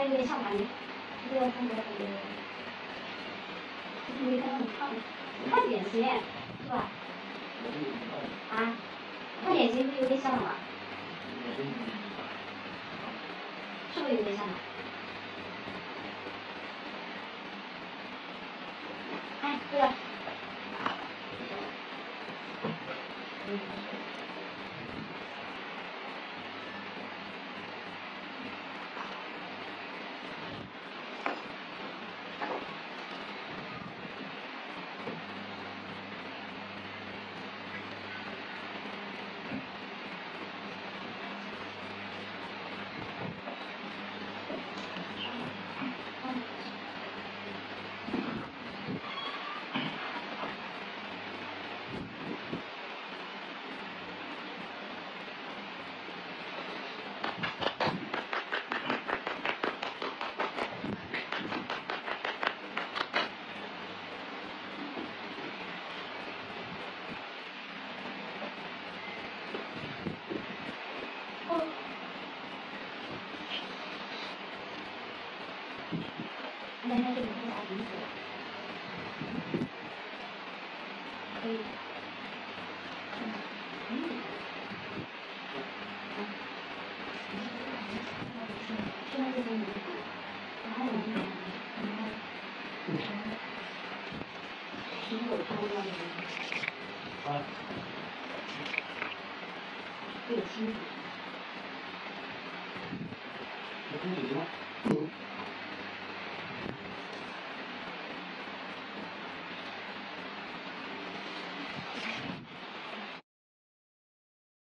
有点像吧你？这个风格感觉，因为刚刚你看脸型是吧？啊，看脸型不是有点像了吗？是不是有点像了？哎，这个。那这个是啥名字？可以。现在这个名字，然后我们苹果多样的啊， 这个清楚。 这空气吗？